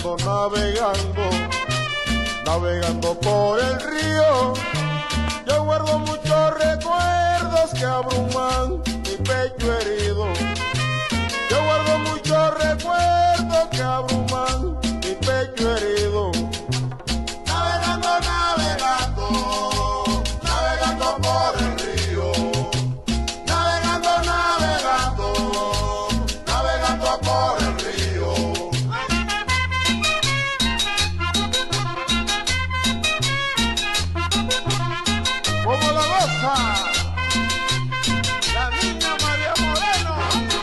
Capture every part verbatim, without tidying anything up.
Navegando, navegando, navegando por el río, yo guardo muchos recuerdos que abruman mi pecho herido. Yo guardo muchos recuerdos que abruman mi pecho herido. Navegando, navegando, navegando por el río. Navegando, navegando, navegando por el río. Como la goza la niña María Moreno.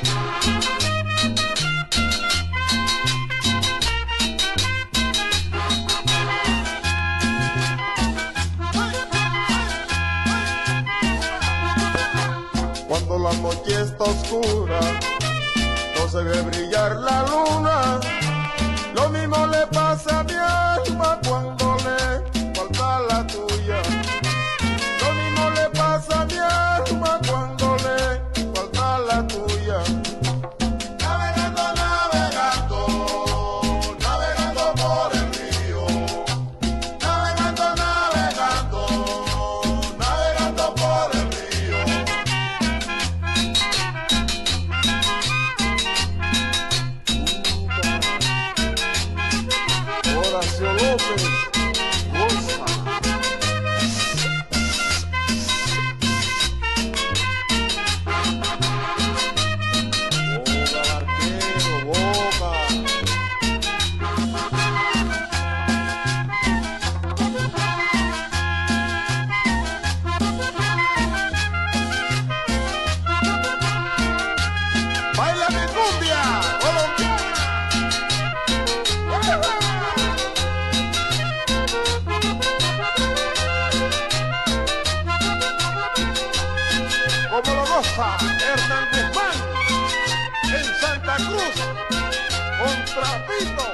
Cuando la noche está oscura, no se ve brillar la luna. Lo mismo le pasa a mi alma cuando le falta la tuya. Lo mismo le pasa a mi alma cuando le falta la tuya. Navegando, navegando, navegando por el río. Navegando, navegando, navegando por el río. Horacio López, goza. Boga, barquero, boga. Baila mi cumbia colombiana. Como lo goza Hernán Guzmán en Santa Cruz, con Trapito.